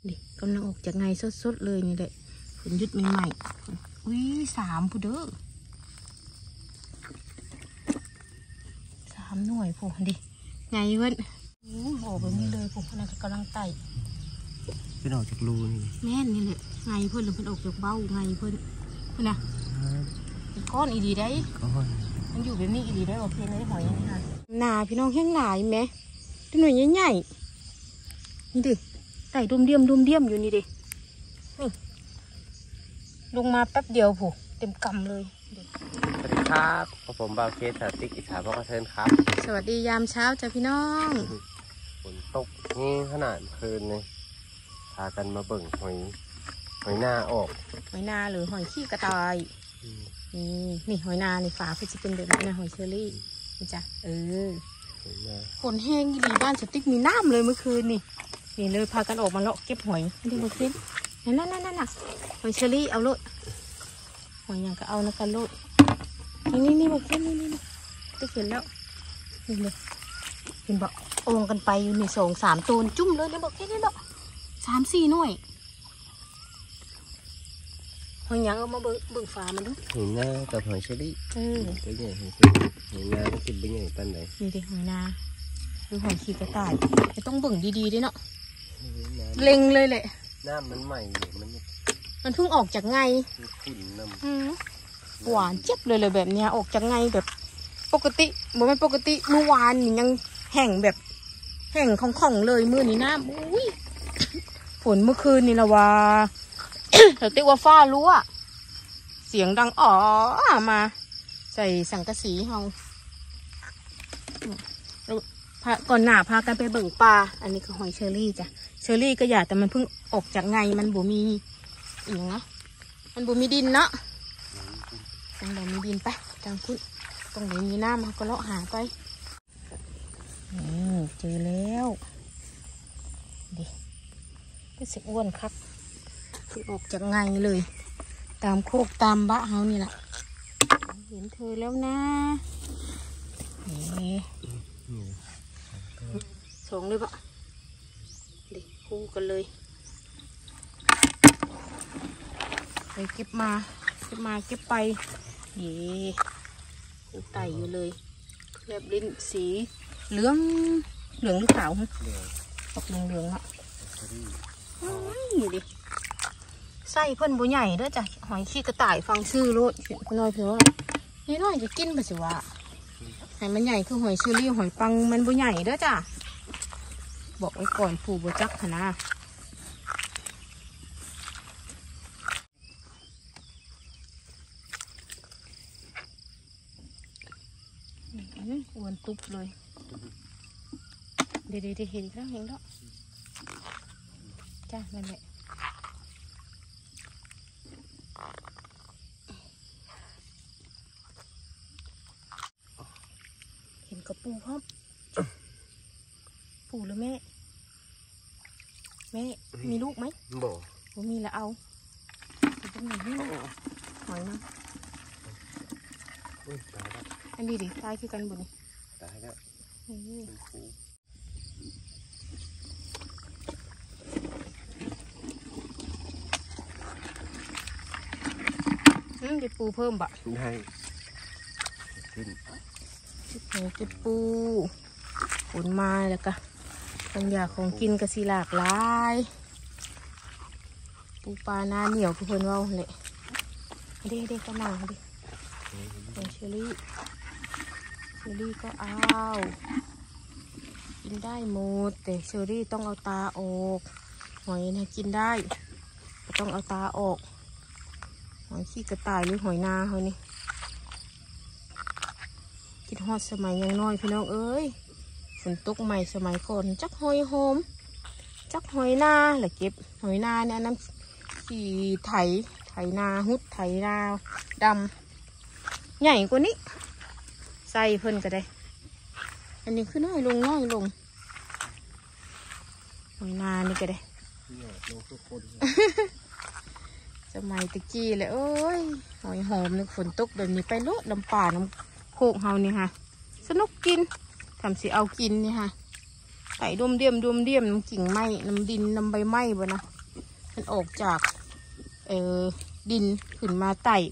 ดิกำลังออกจากไงสดๆเลยนี่แหละฝนหยุดใหม่ๆอุ้ย3ผู้เด้อ3หน่วยผู้ดิไงเว้นออกแบบนี้เลยผู้นั่นก็กำลังไต่เป็นออกจากรูนี่แม่นนี่แหละไงเพิ่นหรือเพิ่นออกจากเบ้าไงเพิ่นนะเป็นก้อนอีดีได้มันอยู่แบบนี้อีดีได้โอเคเลยหอยนี่ค่ะนาพี่น้องแห้งหลายไหมตัวหน่วยใหญ่ๆนี่ดิไต่ดุมเดียมอยู่นี่ดินี่ลงมาแป๊บเดียวผู้เต็มกำเลยสวัสดีครับผมบาวเคสติ๊กอิสาบอกกระเทินครับสวัสดียามเช้าจ้ะพี่น้องฝนตกนี่ขนาดคืนเลยพากันมาเบิ่งหอยนาออกหอยนาหรือหอยขี้กระต่ายนี่หอยนาในฝาคือจะเป็นแบบนี้นะหอยเชอรี่นี่จ้ะฝนแห้งดีบ้านสติ๊กมีน้ำเลยเมื่อคืนนี่เลยพากันออกมาเลาะเก็บหอยที่เมื่อคืนนั่นหอยเชอรี่เอาโลดหอยอย่างก็เอานะกันโลดนี่เมื่อคืนนี่ติ๊กเห็นแล้วนี่เลยเห็นบอกโอ่งกันไปอยู่นี่2-3ตัวจุ่มเลยเนี่ยบอกแค่นี้เนาะ3-4หน่วยหอยยังเอามาเบิ่งฟ้ามันดูหอยนากับหอยเชอรี่เป็นไงหอยนาก็กินเป็นไงปันไหนนี่ดิหอยนาดูหอยขี้กระต่ายจะต้องเบิ่งดีๆด้วยเนาะเล็งเลยแหละน้ำมันใหม่มันเพิ่งออกจากไงขุ่นน้ำหวานเจ็บเลยแบบเนี้ยออกจากไงแบบปกติบ่ไม่ปกติเมื่อวานนี่ยังแห้งแบบแห้งของเลยมื้อนี้น้ำอุ้ยฝนเมื่อคืนนี่ละว่าเราเรียกว่าฟ้ารั่วเสียงดังอ๋อมาใส่สังกะสีเฮาก่อนหน้าพากันไปเบิ่งปลาอันนี้ก็หอยเชอรี่จ้ะเชอรี่ก็อยากแต่มันเพิ่งออกจากไงมันบ่มีอีกนะมันบ่มีดินเนาะตรงไหนมีดินไปจังคุณตรงไหนมีน้ำก็เลาะหาไปเจอแล้วดิก็สิอ้วนครับคือออกจากไงเลยตามโคกตามบะเฮานี่แหละเห็นเธอแล้วนะนี่ส่งเลยปะเด็กคู่กันเลยไปเก็บมาเก็บไปเย่ไต่อยู่เลยแบบลิ้นสีเหลืองหรือขาวออกเหลืองอ่ะนี่ดิไส้เพิ่นบุใหญ่เด้อจ้ะหอยขี้กระต่ายฟังชื่อโลดน้อยเพื่อนี่น้อยจะกินไปสิวะหอยมันใหญ่คือหอยเชอรี่หอยปังมันบุใหญ่เด้อจ้ะบอกไว้ก่อนผู้บุจักขนาอวนตุบเลยเดี๋ยวเห็นแล้วจ้ะนั่นแหละเห็นกระปูพร้อมปูหรือแม่มีลูกไหมบ่มีแล้วเอาตรงไหนนี่หอยมั้งอันนี้ดิตายคือกันบุญตายแล้วจะปูเพิ่มบะได้จะปูฝนมาแล้วก็ของอยากของกินกระสีหลากหลายปูปลาหน้าเหนียวคือเพิ่นว่าเลยเด็กก็มาดิเชอรี่ก็เอากินได้หมดแต่เชอรี่ต้องเอาตาออกหอยนะกินได้ต้องเอาตาออกหอยขี้กระต่ายหรือหอยนาเขานี่กินฮอดสมัยยังน้อยพี่น้องเอ้ยฝนตกใหม่สมัยก่อนจักหอยโฮมจักหอยนาแหละเก็บหอยนาเนี่ยน้ำขี่ไถนาหุดไถนาดำใหญ่กว่านี้ใส่เพิ่นก็ได้อันนี้คือน้อยลงหอยนานี่ก็ได้สมัยตะกี้เลยเอ้ยหอยหอมนึกฝนตกแบบนี้ไปโลดลำป่าน้ำโคกเฮานี่ค่ะสนุกกินทำสิเอากินนี่ค่ะไต่ดมเดียมน้ำกิ่งไม้น้ำดินน้ำใบไม้บ่นะมันออกจากดินขึ้นมาไต่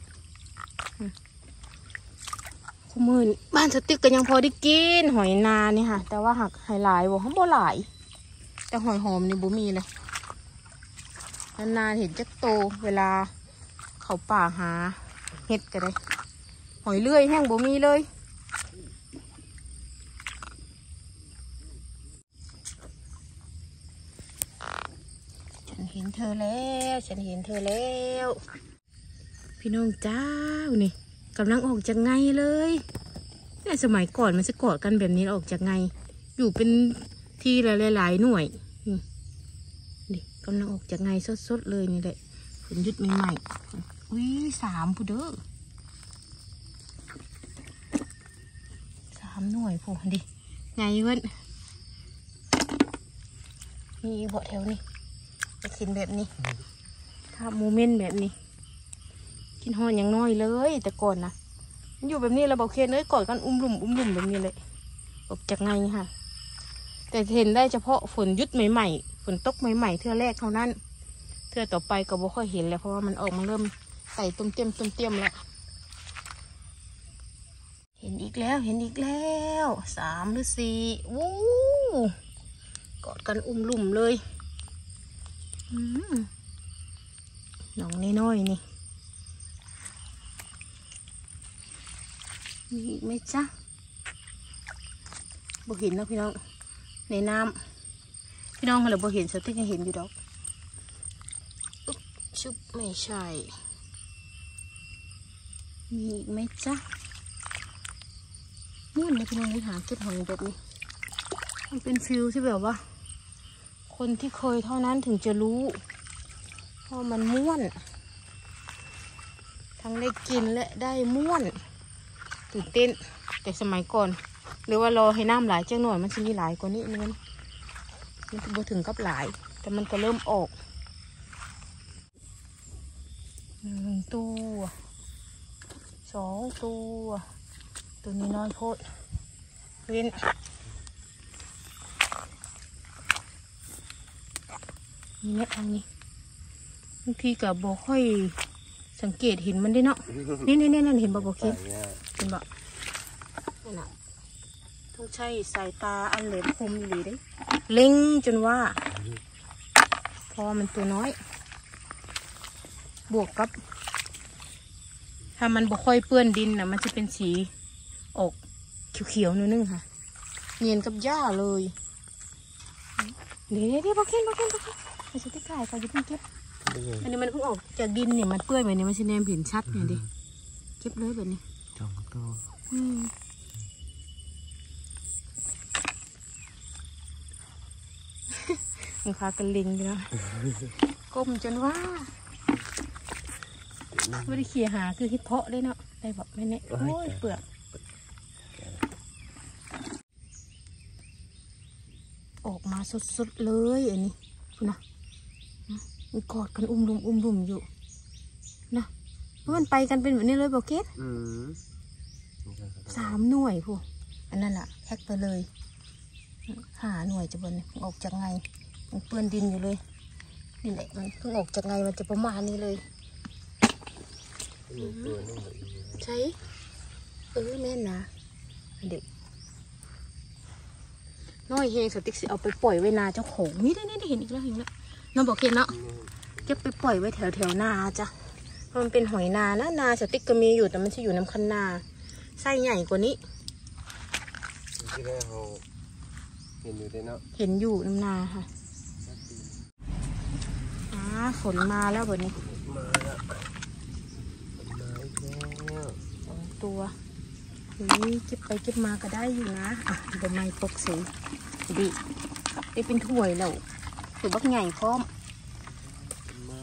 คู่มือบ้านสติ๊กก็ยังพอได้กินหอยนานี่ค่ะแต่ว่าหักหายหลายบ่เขาบ่หลายแต่หอยหอมนี่บ่มีเลยนานๆเห็นจักโตเวลาเขาป่าหาเห็ดกันเลยหอยเลื่อยแห้งบ่มีเลยฉันเห็นเธอแล้วพี่น้องเจ้านี่กำลังออกจากไงเลยเนี่ยสมัยก่อนมันจะกอดกันแบบนี้ออกจากไงอยู่เป็นทีหลายๆหน่วยนี่กำลังออกจากไงสดๆเลยนี่แหละผลยุดใหม่ๆอุ้ย3ผู้เด้อ3หน่วยผู้ดิไงเว้นมีเบาะแถวนี้จะกินแบบนี้ถ้าโมเมนต์แบบนี้กินหอนอย่างน้อยเลยแต่ก่อนนะมันอยู่แบบนี้เราบอกเคนเลยกอดกันอุ้มลุ่มแบบนี้เลยออกจากไงค่ะแต่เห็นได้เฉพาะฝนยุดใหม่ๆฝนตกใหม่ๆเทื่อแรกเท่านั้นเทื่อต่อไปก็บ่ค่อยเห็นแล้วเพราะว่ามันออกมาเริ่มไต่ต้มเตี้ยมแล้วเห็นอีกแล้ว3หรือ4วู้กอดกันอุ้มลุ่มเลยน้องน้อยๆนี่มีอีกไหมจ๊ะบ่เห็นนะพี่น้องในน้ำพี่น้องเราบ่เห็นสติ๊กยังเห็นอยู่ดอกชุบไม่ใช่มีอีกไหมจ๊ะม่วนนะพี่น้องเลยหาเก็บหอยแบบนี้มันเป็นฟิลที่แบบว่าคนที่เคยเท่านั้นถึงจะรู้เพราะมันม่วนทั้งได้กินและได้ม่วนตื่นเต้นแต่สมัยก่อนหรือว่ารอให้น้ำไหลจังหน่อยมันจะมีหลายกว่านี้นึงมันจะบ่ถึงกับหลายแต่มันก็เริ่มออก1 ตัว2 ตัวนี้น้อยโพดเว้นนี่แม่ทางนี้บางทีกับโบค่อยสังเกตเห็นมันได้เนาะนี่เห็นบ่โบคิดเห็นบ่นั่นน่ะต้องใช้สายตาอันแหลมคมอยู่เลยเล็งจนว่าพอมันตัวน้อยบวกกับถ้ามันบ่ค่อยเปื้อนดินนะมันจะเป็นสีออกเขียวๆนึงค่ะเนียนกับหญ้าเลยเดี๋ยวโบคิดไอ้สติ๊กไก่เขาจะเพิ่งเก็บอันนี้มันเพิ่งออกจากดินเนี่ยมันเปื้อนแบบนี้มันจะแนมเห็นชัดเนี่ยดิเก็บเลยแบบนี้2 ตัวมันพากันลิงอยู่นะก้มจนว่าไม่ได้เขี่ยหาคือฮิตเพาะได้เนาะได้บอกไม่เนี่ยโอ้ยเปลือกออกมาสดๆเลยอันนี้คุณนะมันกอดกันอุ้มลุ่มอยู่นะมันไปกันเป็นแบบนี้เลยบอกเกต3 หน่วยพวกอันนั้นแหละแพ็คไปเลย5 หน่วยจะบนออกจากไงมันเปื้อนดินอยู่เลยนี่แหละมันเพิ่งออกจากไงมันจะประมาณนี้เลยใช่แม่นนะเด็กน้อยเฮงสติ๊กสิเอาไปปล่อยไว้นาเจ้าของนี่ได้เห็นอีกแล้วน้องบอกเคนเนาะเก็บไปปล่อยไว้แถวนาจ้ะเพราะมันเป็นหอยนานะนาสติ๊กก็มีอยู่แต่มันจะอยู่น้ำคันนาไส้ใหญ่กว่านี้ที่แรกเขาเห็นอยู่ได้เนาะเห็นอยู่น้ำนาค่ะฝนมาแล้วแบบนี้มาแล้ว2 ตัวนี่เก็บไปเก็บมาก็ได้อยู่นะใบไม้ปกสีดีได้เป็นถ้วยแล้วถือบักใหญ่พร้อมมา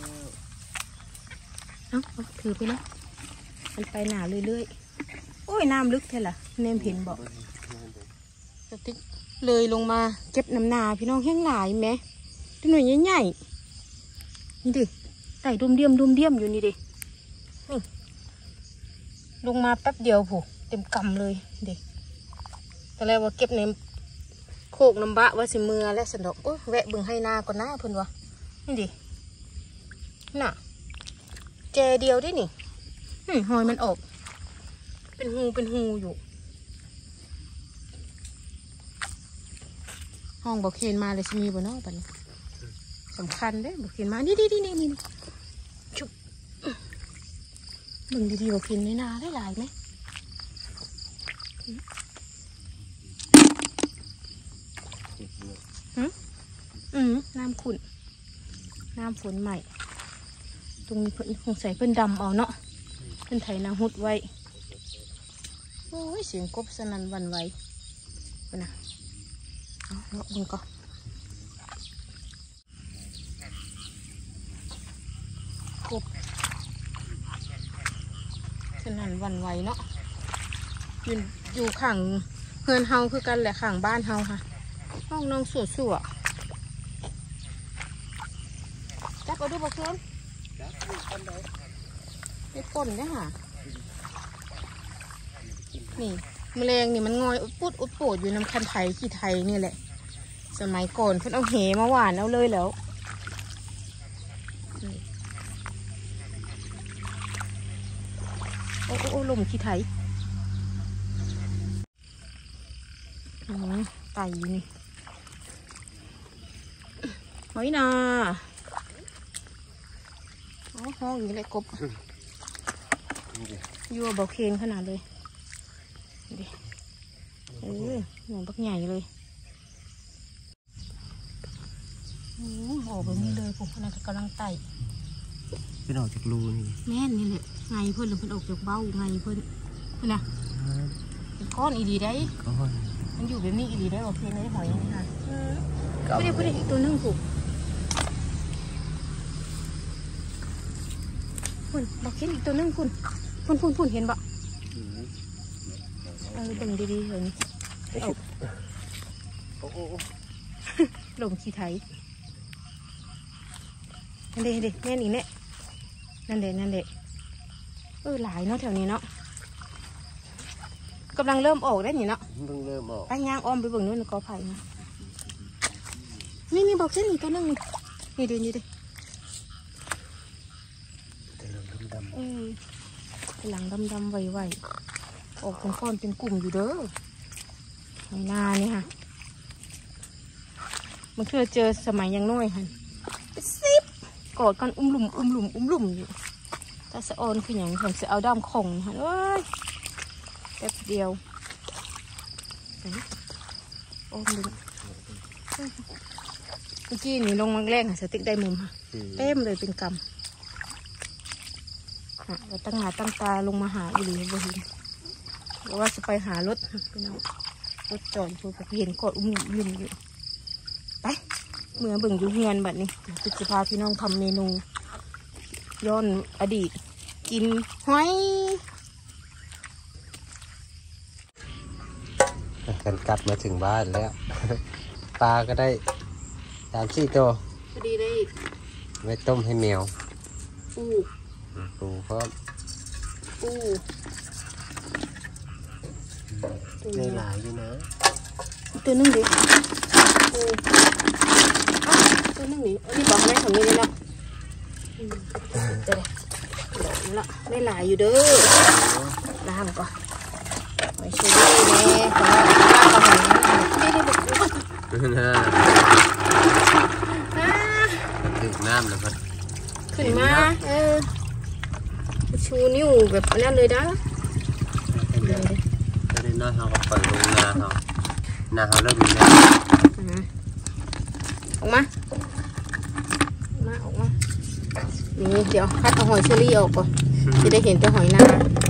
แล้วถือไปแล้วมันไปหนาเรื่อยๆโอ้ยน้ำลึกแท้ล่ะเนมเห็นบอกสติ๊กเลยลงมาเก็บน้ำนาพี่น้องแห้งหลายไหมตัวหน่วยใหญ่ๆนี่ดิไต่ดุมเดียมอยู่นี่ดินี่ลงมาแป๊บเดียวผู้เต็มกำเลยดิตอนแรกว่าเก็บในโคกน้ำบะว่าสิมือและสันดอกโอ้แวะเบิ่งให้นาก่อนนะเพิ่นวะนี่ดิน่ะแจเดียวได้นี่หอยมันออกเป็นหูอยู่ห้องบอกเคนมาเลยสิมีบ่เนาะปันนี้สำคัญเด้บอกเคนมานี่ชุบเบิ่งดีๆบอกเคนในนาได้หลายไหมน้ำขุ่นน้ำฝนใหม่ตรงนี้เพิ่นคงใส่เพิ่นดำเอาเนาะเพิ่นไถนาหุดไว้โอ้ยเสียงกบสนั่นหวั่นไหวเพิ่นน่ะเอาเลาะเบิ่งก่อนกบสนั่นหวั่นไหวเนาะอยู่ข้างเฮือนเฮาคือกันแหละข้างบ้านเฮาค่ะห้องน้องสั่วจับเอาดูบ่เพื่อนไปป่นเนี่ยค่ะนี่แมลงนี่มันงอยอุดโปดอยู่น้ำคันไทยขี้ไทยนี่แหละสมัยก่อนเพิ่นเอาเหมาหวานเอาเลยแล้วโอ้ลมขี้ไทยไตนี่หอยนาห้องอย่างนี้เลยกบยัวบอกเคนขนาดเลยดิหนูบักใหญ่เลยออกแบบนี้เลยผมขนาดกำลังไต่เป็นออกจากรูนี่แม่นนี่แหละไงเพื่อนหรือเพื่อนออกจากเบ้าไงเพื่อนนะเป็นก้อนอีดีได้มันอยู่แบบนี้อีดีได้โอเคเลยหอยนี่ค่ะไม่ได้อีกตัวนึงผูกบอกเห็นอีกตัวนึงคุณเห็นบ่เบิ่งดีๆเห็นลงขี้ไถนั่นเด็แม่นี่เนี่ยนั่นเด็หลายเนาะแถวนี้เนาะกำลังเริ่มออกได้นี่เนาะเริ่มออกไปย่างอ้อมไปเบิ่งนู้นกอไผ่นะนี่บอกเห็นอีกตัวนึงนี่ดิหลังดำไวๆออกเป็นก้อนเป็นกลุ่มอยู่เด้อหอยนาเนี่ยค่ะมันเคยเจอสมัยยังน้อยค่ะซิบกอดกันอุ้มหลุมอยู่แต่สะออนคืออย่างผมจะเอาด้ามคงค่ะเอ้ยแป๊บเดียวโอ้ดึงเมื่อกี้นี่ลงมาแรงค่ะสติ๊กได้มุมค่ะเต็มเลยเป็นกำเราตั้งหน้าตั้งตาลงมาหาอีหลีบ่เห็นเราว่าจะไปหารถพี่น้องรถจอดพอเห็นกอดอุ้มอยู่ไปเมื่อเบิ่งอยู่เฮือนแบบนี้ติดจะพาพี่น้องทำเมนูย้อนอดีตกินหอยกันกลับมาถึงบ้านแล้วปลาก็ได้3-4 ตัวพอดีได้ไว้ต้มให้แมวปูพร้อมได้หลายอยู่นะตัวนึงดิตัวนึงดิอันนี้บอกแม่ของนี่เลยนะได้หลายอยู่เด้อล้างก่อนไปช่วยแม่ขอได้บอกดื่มน้ำแล้วก็ขึ้นมาชูนิ้วแบบนั้นเลยนะจะได้น้อยเขาก็ปล่อยลงนาเขาเริ่มมีแล้วออกมานี่เดี๋ยวคัดเอาหอยเชอรี่ออกก่อนจะได้เห็นแต่หอยนา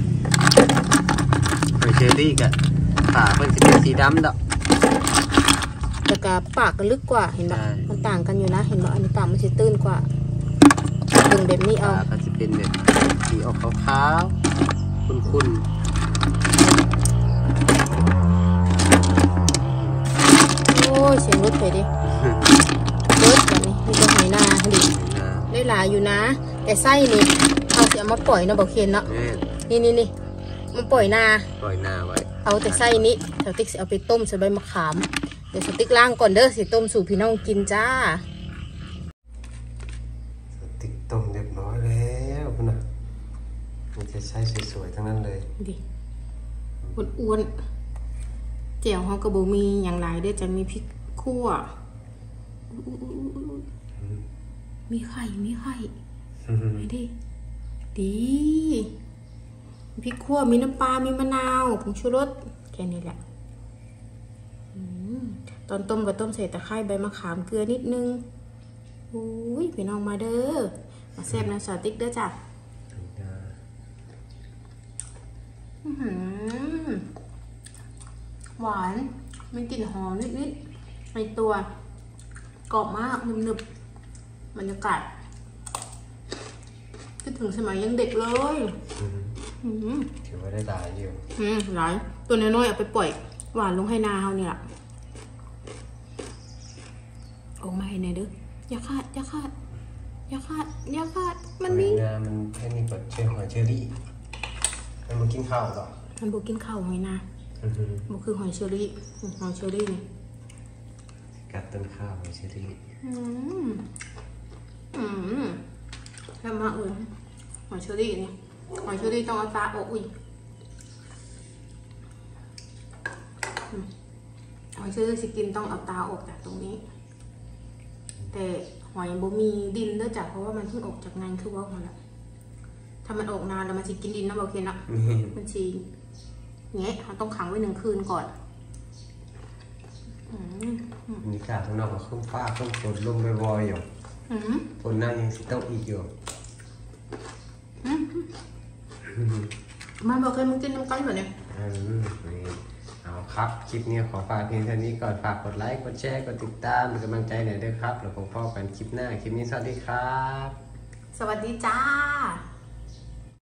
หอยเชอรี่กับปากมันจะเป็นสีดำดอกแต่กับปากก็ลึกกว่าเห็นปะมันต่างกันอยู่นะเห็นปะอันนี้ปากมันจะตื้นกว่าดึงแบบนี้เอาก็จะเป็นแบบสีออกขาวๆคุ้นๆโอ้ยเสียงรถไปดิรถแบบนี้มีตัวหอยนาดิได้หลายอยู่นะแต่ไส้นี่เอาเสียมาปล่อยนะบอกเคนเนาะนี่มันปล่อยนาไว้เอาแต่ไส้นี้สติ๊กเอาไปต้มใส่ใบมะขามเดี๋ยวสติ๊กล้างก่อนเด้อสิต้มสู่พี่น้องกินจ้าสติ๊กต้มเรียบร้อยแล้วคุณนะมันจะใช้สวยๆทั้งนั้นเลยดิอ้วนๆแจ่วเขากระโบมีอย่างไรเด้อจะมีพริกคั่วมีไข่ไม่ดิดีพริกคั่วมีน้ำปลามีมะนาวผงชูรสแค่นี้แหละตอนต้มก็ต้มใส่ตะไคร้ใบมะขามเกลือนิดนึงอุ้ยพี่น้องมาเด้อมาแซ่บนะสติ๊กเด้อจ้ะหวานมีกลิ่นหอมนิดๆในตัวกรอบมากหนึบๆบรรยากาศคิดถึงสมัยยังเด็กเลยถือว่าได้หลายอยู่หลายตัวน้อยๆเอาไปปล่อยหวานลงให้นาเขาเนี่ยโอ้ไม่เนี่ยเด้ออย่าขาดมันมีงามันแค่นี้กดเชอร์หอยเชอรี่มันมากินข้าวหรอมันบุกินข้าวหอยนาบุคือหอยเชอรี่นี่กัดต้นข้าวหอยเชอรี่แค่มากเลยหอยเชอรี่นี่หอยเชอรี่ต้องเอาตาออกอุ้ยหอยเชอรี่สิกินต้องเอาตาออกจากตรงนี้แต่หอยบ่มีดินเนื่องจากเพราะว่ามันเพิ่งออกจากงานคือว่าหอยละถ้ามันออกนานแล้วมันสิกินดินนะโอเคนะมันชีเงี้ยเราต้องขังไว้1 คืนก่อนนี่ค่ะข้างนอกก็ขึ้นฟ้าขึ้นฝนลมบ่อยๆอยู่ฝนหน้ายังสิต้องอีกอยู่มาบอกเคยมึงกินน้ำกันเหรอเนี่ยเอาครับคลิปนี้ขอฝากเพียงเท่านี้ก่อนฝากกดไลค์กดแชร์กดติดตามเป็นกำลังใจหน่อยด้วยครับแล้วพบกันคลิปหน้าคลิปนี้สวัสดีครับสวัสดีจ้า